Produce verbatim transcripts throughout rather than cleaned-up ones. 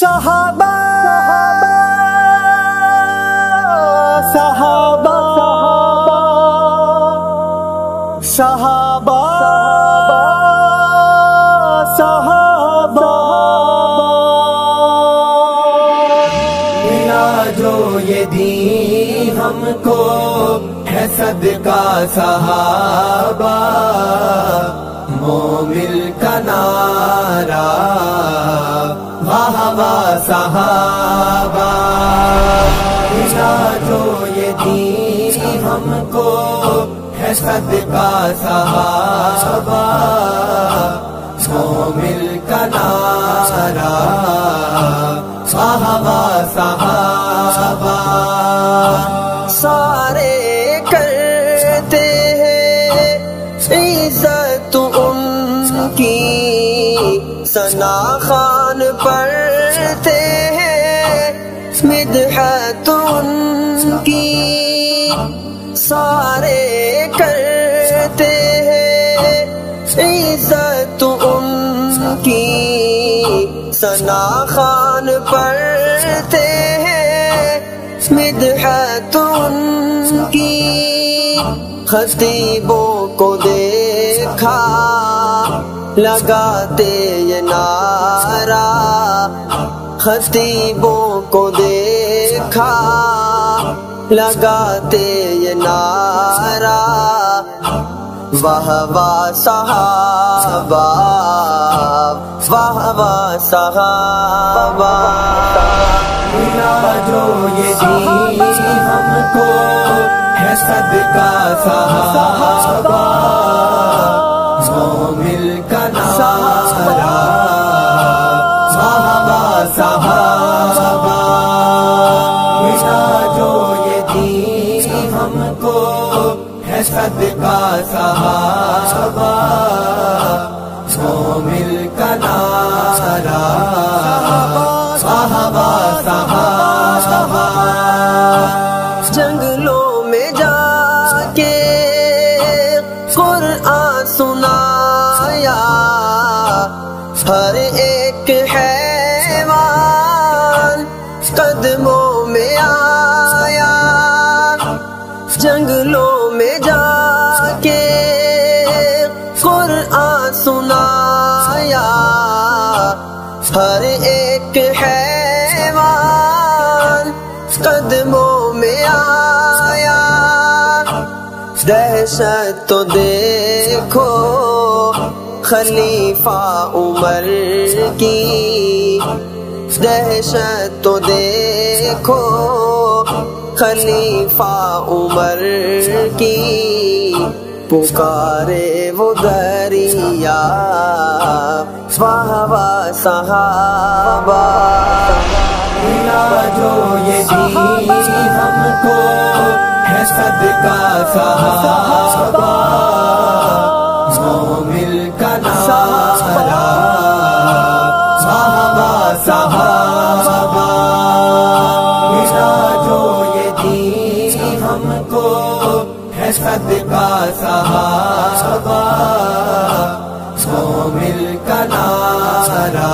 صحابہ صحابہ صحابہ صحابہ ملا جو یہ دین ہم کو ہے صدقہ صحابہ، مومن کا نعرہ واہ واہ صحابہ، ملا جو یہ دین ہم کو ہے صدقہ صحابہ، مومن کا نعرہ واہ واہ صحابہ، سارے کرتے ہیں عزت ان کی، ثنا خوان پڑھتے ہیں مدحت ان کی، سارے کرتے ہیں عزت ان کی، ثنا خوان پڑھتے ہیں مدحت ان کی، خطیبوں کو دیکھا لگاتے یہ نعرہ، خطیبوں کو دیکھا لگاتے یہ نعرہ، واہ واہ صحابہ واہ واہ صحابہ، ملا جو یہ دین ہم کو ہے صدقہ صحابہ، مومن کا نعرہ واہ واہ صحابہ، ملا جو یہ دین ہم کو ہے صدقہ صحابہ، مومن کا نعرہ واہ واہ صحابہ، جنگلوں میں جا کے قرآن سنایا، ہر ایک حیوان قدموں میں آیا، جنگلوں میں جا کے قرآن سنایا، ہر ایک حیوان قدموں میں آیا، دہشت تو دیکھو خلیفہ عمر کی، دہشت تو دیکھو خلیفہ عمر کی، پکارے وہ دریا واہ واہ صحابہ، ملا جو یہ دین ہم کو ہے صدقہ صحابہ، مومن کا نعرہ واہ واہ صحابہ، ملا جو یہ دین ہم کو ہے صدقہ صحابہ، مومن کا نعرہ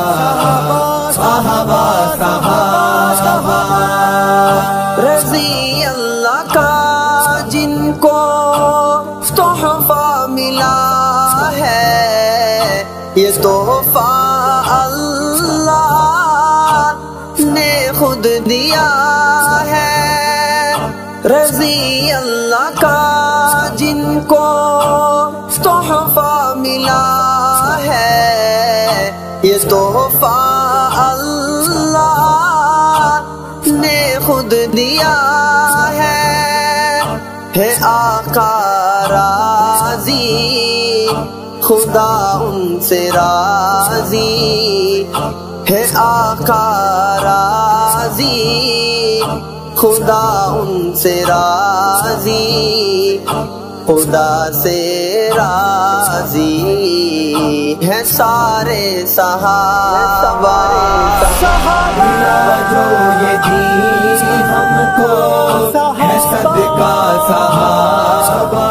واہ واہ صحابہ، رضی اللہ کا جن کو تحفہ ملا ہے، یہ تحفہ اللہ نے خود دیا ہے، رضی اللہ کا جن کو تحفہ ملا ہے، یہ تحفہ اللہ نے خود دیا ہے، ہے آقا راضی خدا ان سے راضی، ہے آقا راضی خدا ان سے راضی، خدا سے راضی ہے سارے صحابہ، ملا جو یہ دین ہم کو ہے صدقہ صحابہ،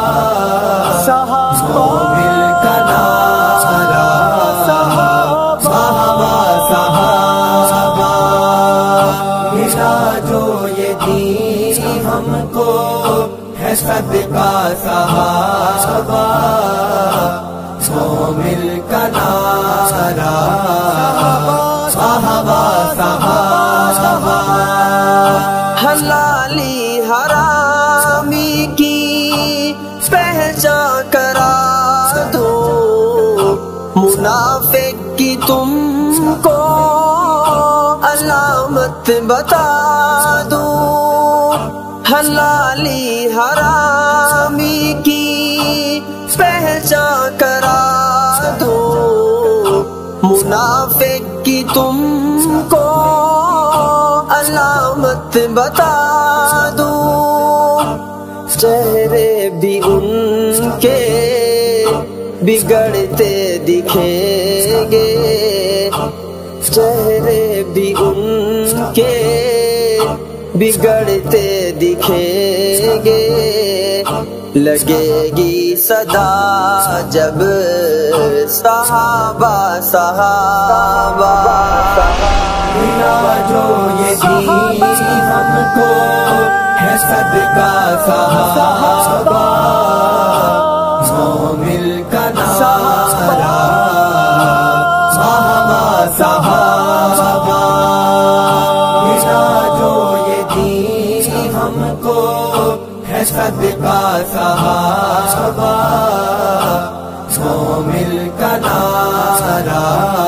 مومن کا نعرہ واہ واہ صحابہ، صدقہ صحابہ، مومن کا نعرہ صحابہ صحابہ۔ حلالی حرامی کی پہچان کرا دو، منافق کی تم کو علامت بتا دو، حلالی حرامی کی پہچان کرا دو، منافق کی تم کو علامت بتا دو، چہرے بھی ان کے بگڑتے دکھیں گے، چہرے بھی ان کے بگڑتے دکھیں گے، لگے گی صدا جب صحابہ صحابہ۔ ملا جو یہ دین ہم کو ہے صدقہ صحابہ، مومن کا نعرہ صحابہ صحابہ۔ ملا جو یہ دین ہم کو ہے صدقہ صحابہ، مومن کا نعرہ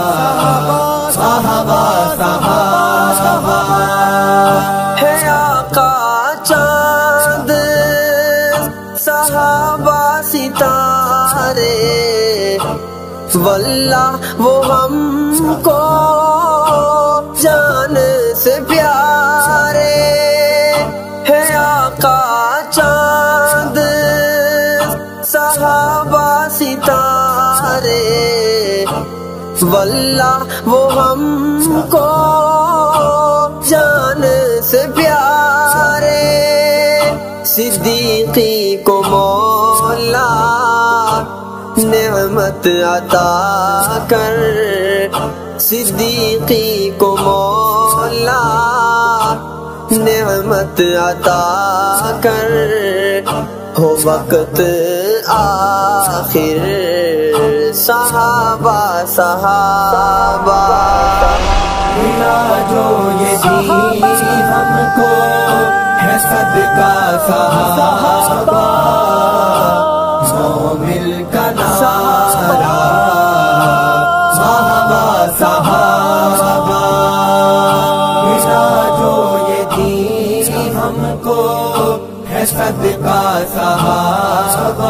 صحابہ صحابہ۔ ہے آقا چاند صحابہ ستارے، واللہ وہ ہم کو جان سے پیارے، ہے آقا چاند صحابہ ستارے، واللہ وہ ہم کو جان سے پیارے، صدیقی کو مولا نعمت عطا کر، صدیقی کو مولا نعمت عطا کر، ہو وقت آخر صحابہ صحابہ۔ ملا جو یہ دین ہم کو ہے صدقہ صحابہ، مومن کا نعرہ صحابہ صحابہ۔ ملا جو یہ دین ہم کو ہے صدقہ صحابہ،